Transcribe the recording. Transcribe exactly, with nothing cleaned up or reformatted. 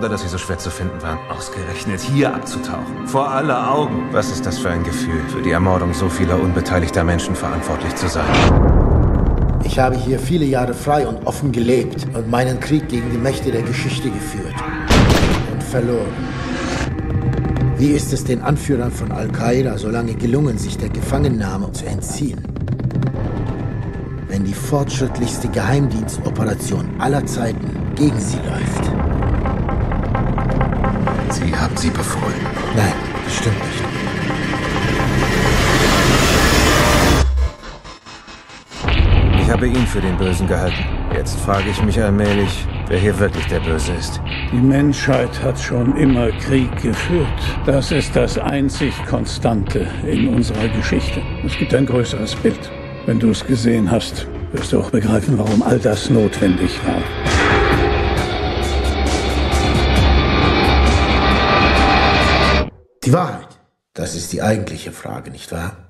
dass sie so schwer zu finden waren. Ausgerechnet hier abzutauchen. Vor aller Augen. Was ist das für ein Gefühl, für die Ermordung so vieler unbeteiligter Menschen verantwortlich zu sein? Ich habe hier viele Jahre frei und offen gelebt und meinen Krieg gegen die Mächte der Geschichte geführt. Und verloren. Wie ist es den Anführern von Al-Qaida so lange gelungen, sich der Gefangennahme zu entziehen? Wenn die fortschrittlichste Geheimdienstoperation aller Zeiten gegen sie läuft. Sie haben sie befohlen. Nein, das stimmt nicht. Ich habe ihn für den Bösen gehalten. Jetzt frage ich mich allmählich, wer hier wirklich der Böse ist. Die Menschheit hat schon immer Krieg geführt. Das ist das einzig Konstante in unserer Geschichte. Es gibt ein größeres Bild. Wenn du es gesehen hast, wirst du auch begreifen, warum all das notwendig war. Die Wahrheit, das ist die eigentliche Frage, nicht wahr?